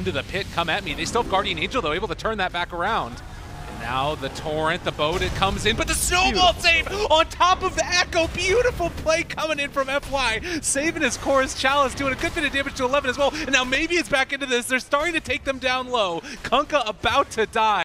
into the pit, come at me. They still have Guardian Angel, though, able to turn that back around. And now the Torrent, the boat, it comes in, but the snowball save on top of the Echo. Beautiful play coming in from FY, saving his Chorus Chalice, doing a good bit of damage to 11 as well. And now maybe it's back into this. They're starting to take them down low. Kunkka about to die.